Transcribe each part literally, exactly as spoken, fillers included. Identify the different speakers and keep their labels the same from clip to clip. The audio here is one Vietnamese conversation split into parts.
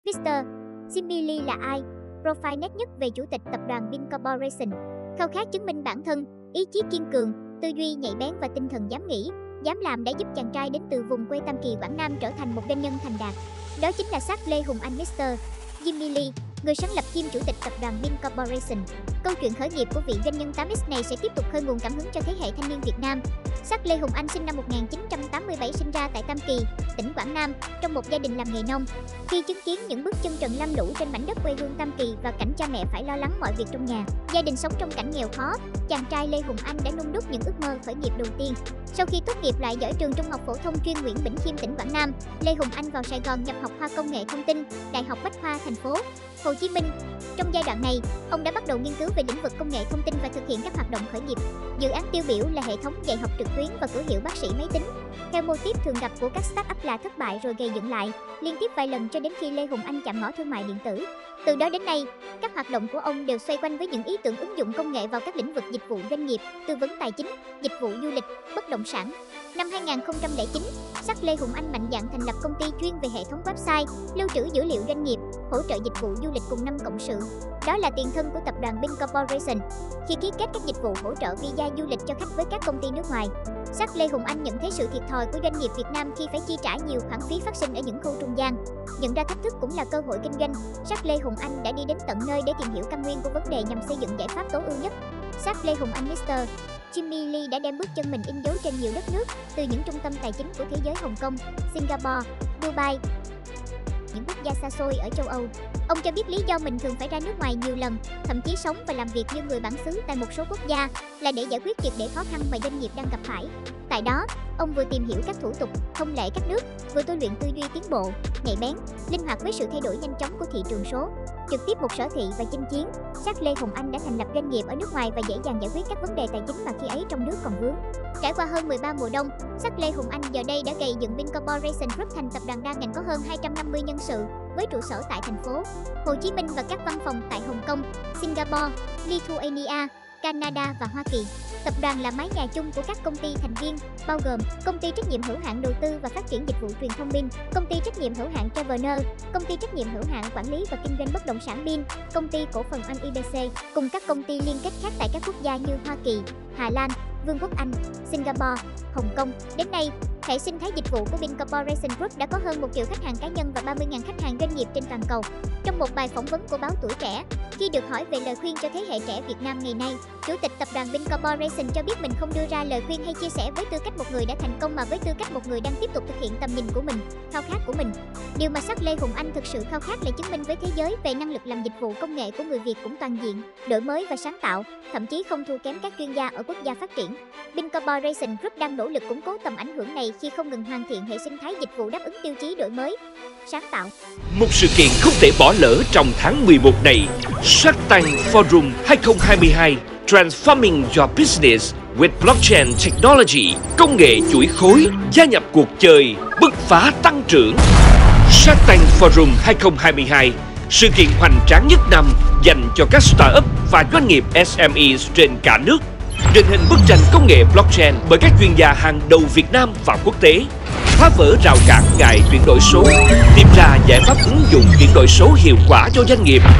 Speaker 1: mít tơ Jimmy Lee là ai? Profile nét nhất về chủ tịch tập đoàn Bin Corporation. Khao khát chứng minh bản thân, ý chí kiên cường, tư duy nhạy bén và tinh thần dám nghĩ, dám làm đã giúp chàng trai đến từ vùng quê Tam Kỳ, Quảng Nam trở thành một doanh nhân thành đạt. Đó chính là xác Lê Hùng Anh mít tơ Jimmy Lee, người sáng lập kiêm chủ tịch tập đoàn Bin Corporation. Câu chuyện khởi nghiệp của vị doanh nhân tám x này sẽ tiếp tục khơi nguồn cảm hứng cho thế hệ thanh niên Việt Nam. Xác Lê Hùng Anh sinh năm một nghìn chín trăm tám mươi bảy, sinh ra tại Tam Kỳ, tỉnh Quảng Nam, trong một gia đình làm nghề nông. Khi chứng kiến những bước chân trần lam lũ trên mảnh đất quê hương Tam Kỳ và cảnh cha mẹ phải lo lắng mọi việc trong nhà, gia đình sống trong cảnh nghèo khó, chàng trai Lê Hùng Anh đã nung đúc những ước mơ khởi nghiệp đầu tiên. Sau khi tốt nghiệp lại giỏi trường Trung học phổ thông chuyên Nguyễn Bỉnh Khiêm, tỉnh Quảng Nam, Lê Hùng Anh vào Sài Gòn nhập học khoa công nghệ thông tin, Đại học Bách khoa thành phố Hồ Chí Minh. Trong giai đoạn này, ông đã bắt đầu nghiên cứu về lĩnh vực công nghệ thông tin và thực hiện các hoạt động khởi nghiệp. Dự án tiêu biểu là hệ thống dạy học trực tuyến và cửa hiệu bác sĩ máy tính. Theo mô típ thường gặp của các start-up là thất bại rồi gây dựng lại, liên tiếp vài lần cho đến khi Lê Hùng Anh chạm ngõ thương mại điện tử. Từ đó đến nay, các hoạt động của ông đều xoay quanh với những ý tưởng ứng dụng công nghệ vào các lĩnh vực dịch vụ doanh nghiệp, tư vấn tài chính, dịch vụ du lịch, bất động sản. Năm hai nghìn không trăm lẻ chín, xác Lê Hùng Anh mạnh dạn thành lập công ty chuyên về hệ thống website, lưu trữ dữ liệu doanh nghiệp, hỗ trợ dịch vụ du lịch cùng năm cộng sự. Đó là tiền thân của tập đoàn Bin Corporation. Khi ký kết các dịch vụ hỗ trợ visa du lịch cho khách với các công ty nước ngoài, xác Lê Hùng Anh nhận thấy sự thiệt thòi của doanh nghiệp Việt Nam khi phải chi trả nhiều khoản phí phát sinh ở những khâu trung gian. Nhận ra thách thức cũng là cơ hội kinh doanh, xác Lê Hùng Anh đã đi đến tận nơi để tìm hiểu căn nguyên của vấn đề nhằm xây dựng giải pháp tối ưu nhất. Xác Lê Hùng Anh mít tơ Jimmy Lee đã đem bước chân mình in dấu trên nhiều đất nước, từ những trung tâm tài chính của thế giới Hồng Kông, Singapore, Dubai, những quốc gia xa xôi ở châu Âu. Ông cho biết lý do mình thường phải ra nước ngoài nhiều lần, thậm chí sống và làm việc như người bản xứ tại một số quốc gia, là để giải quyết triệt để khó khăn mà doanh nghiệp đang gặp phải. Tại đó, ông vừa tìm hiểu các thủ tục, thông lệ các nước, vừa tôi luyện tư duy tiến bộ, nhạy bén, linh hoạt với sự thay đổi nhanh chóng của thị trường số. Trực tiếp một sở thị và chinh chiến, xác Lê Hùng Anh đã thành lập doanh nghiệp ở nước ngoài và dễ dàng giải quyết các vấn đề tài chính mà khi ấy trong nước còn vướng. Trải qua hơn mười ba mùa đông, xác Lê Hùng Anh giờ đây đã gây dựng Bin Corporation Group thành tập đoàn đa ngành có hơn hai trăm năm mươi nhân sự, với trụ sở tại thành phố Hồ Chí Minh và các văn phòng tại Hồng Kông, Singapore, Lithuania, Canada và Hoa Kỳ. Tập đoàn là mái nhà chung của các công ty thành viên, bao gồm Công ty trách nhiệm hữu hạn đầu tư và phát triển dịch vụ truyền thông Bin, Công ty trách nhiệm hữu hạn Travener, Công ty trách nhiệm hữu hạn quản lý và kinh doanh bất động sản Bin, Công ty cổ phần Anh i bê xê, cùng các công ty liên kết khác tại các quốc gia như Hoa Kỳ, Hà Lan, Vương quốc Anh, Singapore, Hồng Kông. Đến nay, hệ sinh thái dịch vụ của Bin Corporation Group đã có hơn một triệu khách hàng cá nhân và ba mươi nghìn khách hàng doanh nghiệp trên toàn cầu. Trong một bài phỏng vấn của báo Tuổi Trẻ, khi được hỏi về lời khuyên cho thế hệ trẻ Việt Nam ngày nay, Chủ tịch tập đoàn Bin Corporation cho biết mình không đưa ra lời khuyên hay chia sẻ với tư cách một người đã thành công mà với tư cách một người đang tiếp tục thực hiện tầm nhìn của mình, khao khát của mình. Điều mà xác Lê Hùng Anh thực sự khao khát là chứng minh với thế giới về năng lực làm dịch vụ công nghệ của người Việt cũng toàn diện, đổi mới và sáng tạo, thậm chí không thua kém các chuyên gia ở quốc gia phát triển. Bin Corporation Group đang nỗ lực củng cố tầm ảnh hưởng này khi không ngừng hoàn thiện hệ sinh thái dịch vụ đáp ứng tiêu chí đổi mới, sáng tạo.
Speaker 2: Một sự kiện không thể bỏ lỡ trong tháng mười một này, Shark Tank Forum hai không hai hai, Transforming Your Business with Blockchain Technology, công nghệ chuỗi khối, gia nhập cuộc chơi, bứt phá tăng trưởng. Shark Tank Forum hai không hai hai, sự kiện hoành tráng nhất năm dành cho các startup và doanh nghiệp ét em e trên cả nước. Định hình bức tranh công nghệ blockchain bởi các chuyên gia hàng đầu Việt Nam và quốc tế, phá vỡ rào cản ngại chuyển đổi số, tìm ra giải pháp ứng dụng chuyển đổi số hiệu quả cho doanh nghiệp.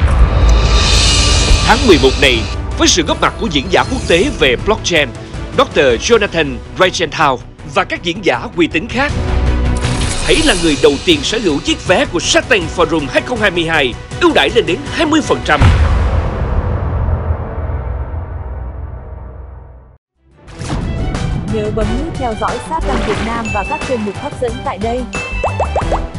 Speaker 2: Tháng mười một này, với sự góp mặt của diễn giả quốc tế về blockchain, Doctor Jonathan Reichenthal và các diễn giả uy tín khác, hãy là người đầu tiên sở hữu chiếc vé của Shark Tank Forum hai không hai hai, ưu đãi lên đến hai mươi phần trăm.
Speaker 3: Nhớ bấm nút theo dõi Shark Tank Việt Nam và các chuyên mục hấp dẫn tại đây.